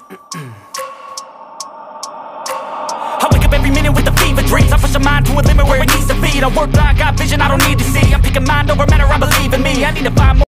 I wake up every minute with the fever dreams. I push a mind to a limit where it needs to be. I work blind, got vision I don't need to see. I'm picking mind over matter, I believe in me. I need to find more